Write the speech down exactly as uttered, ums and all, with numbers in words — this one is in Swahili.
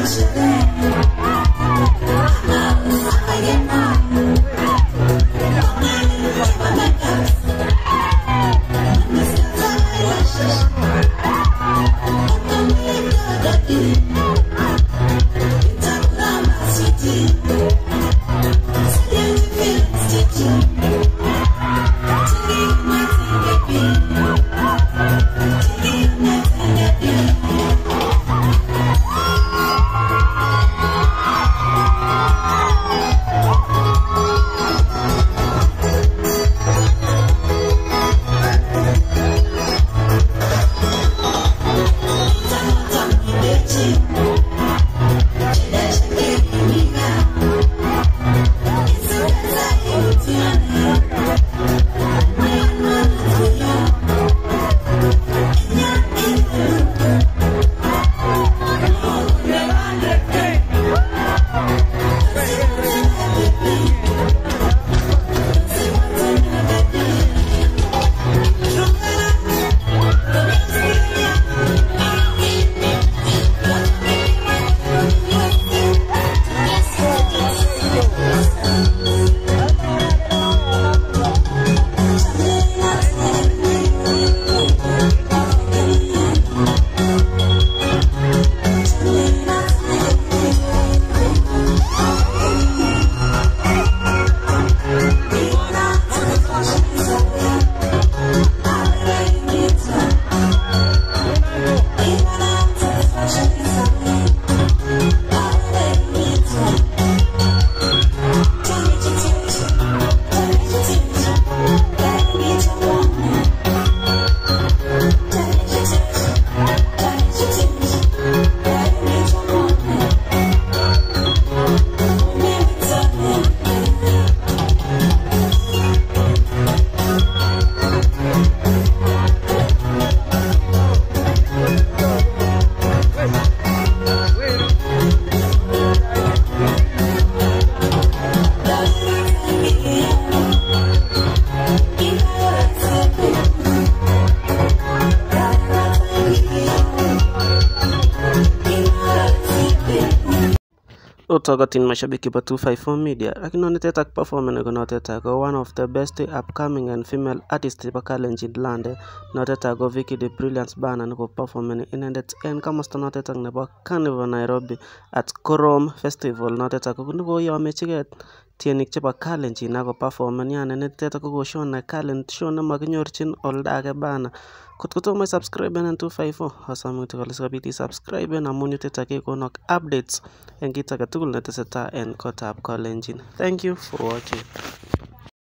Utogotin mashabiki ba two fifty-four media lakini oneteta performance ko noteta ko one of the best upcoming and female artists ba Kalenjin land noteta ko Vicky the brilliance bana ko performance inendet en kamosta noteta nebo carnivore Nairobi at Korom festival noteta ko ko yomechige tienik chebo Kalenjin ako performance yani neteta ko shona talent show na makinyorchin olda age bana kotko tomo subscribe en two fifty-four asamuti kole sikobit subscribe en amun yuteta ke konok updates en kit age tugul netesetai en kotab Kalenjin. Thank you for watching.